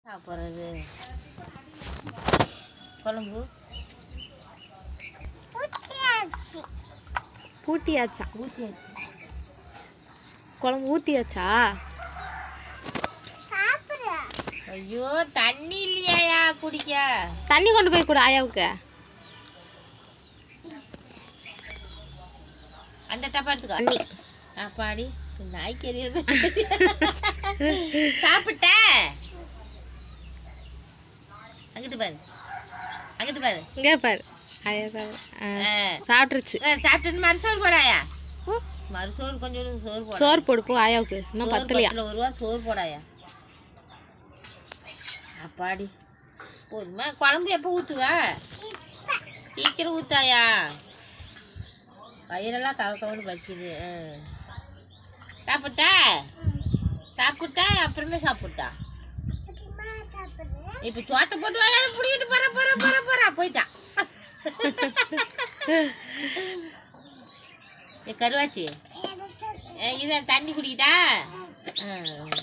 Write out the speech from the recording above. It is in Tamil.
சாப்பிட்றது குழம்பு பூட்டியாச்சா? ஊற்றியாச்சு. குழம்பு ஊற்றியாச்சா? ஐயோ தண்ணி இல்லையாயா குடிக்க? தண்ணி கொண்டு போய் கொடு ஆயாவுக்கு. அந்த டப்பா எடுத்துக்கோ. தண்ணி அப்பாடி நாய்க்கு எறியது. சாப்பிட்ட? அங்கிட்டு பாரு, அங்கிட்டு பாரு, இங்கே பாரு. ஆயா பாரு. சாப்பிட்ருச்சு. சாப்பிட்டு மறுசோறு போடாயா? மறுசோறு கொஞ்சம் சோறு போட. சோறு போடு போ ஆயாவுக்கு. இன்னும் பத்தலையா? ஒரு ரூபா சோறு போடாயா? அப்பாடி போதுமா? குழம்பு எப்போ ஊற்றுவ? சீக்கிரம் ஊத்தாயா? வயிறெல்லாம் கவக்கவன்னு வச்சுது. சாப்பிட்டா? சாப்பிட்டா அப்புறமே சாப்பிட்டா? இப்போ சோத்தை போட்டு வாயா பிடிக்கிட்டு போறா போயிட்டா. கருவாச்சி இதை தண்ணி குடிக்கிட்டா?